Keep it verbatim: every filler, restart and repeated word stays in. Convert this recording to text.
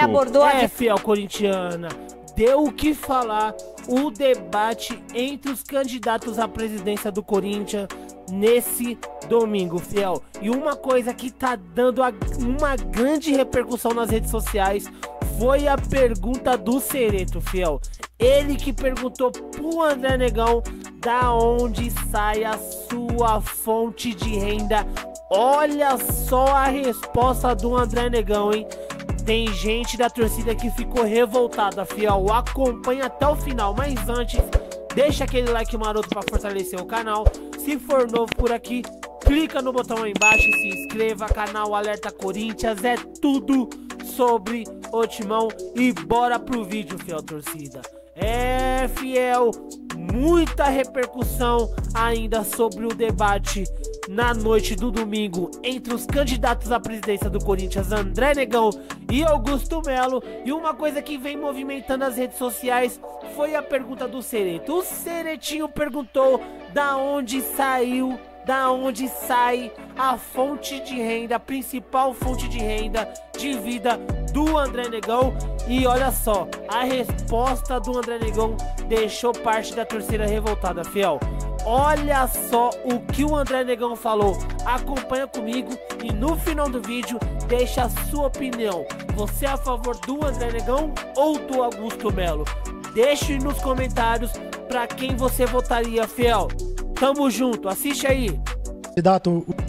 abordou a... É, fiel corintiana, deu o que falar o debate entre os candidatos à presidência do Corinthians nesse domingo, fiel. E uma coisa que tá dando a, uma grande repercussão nas redes sociais foi a pergunta do Cereto, fiel. Ele que perguntou pro André Negão da onde sai a sua fonte de renda. Olha só a resposta do André Negão, hein? Tem gente da torcida que ficou revoltada, fiel. Acompanha até o final, mas antes, deixa aquele like maroto para fortalecer o canal. Se for novo por aqui, clica no botão aí embaixo e se inscreva. Canal Alerta Corinthians, é tudo sobre o Timão. E bora pro vídeo, fiel torcida. É, fiel, muita repercussão ainda sobre o debate na noite do domingo entre os candidatos à presidência do Corinthians, André Negão e Augusto Melo. E uma coisa que vem movimentando as redes sociais foi a pergunta do Cereto. O Ceretinho perguntou da onde saiu, da onde sai a fonte de renda, a principal fonte de renda de vida do André Negão. E olha só, a resposta do André Negão deixou parte da torcida revoltada, fiel. Olha só o que o André Negão falou. Acompanha comigo e no final do vídeo deixa a sua opinião. Você é a favor do André Negão ou do Augusto Melo? Deixe nos comentários para quem você votaria, fiel. Tamo junto, assiste aí. Candidato